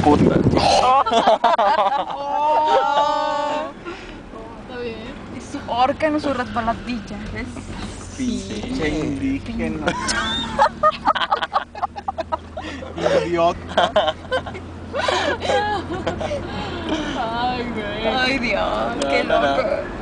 puta. Oh. Está bien. Es su órgano, su resbaladilla, ¿ves? Pinche indígena. Idiota. Ay, güey. Ay, Dios, qué No, no, no. loco.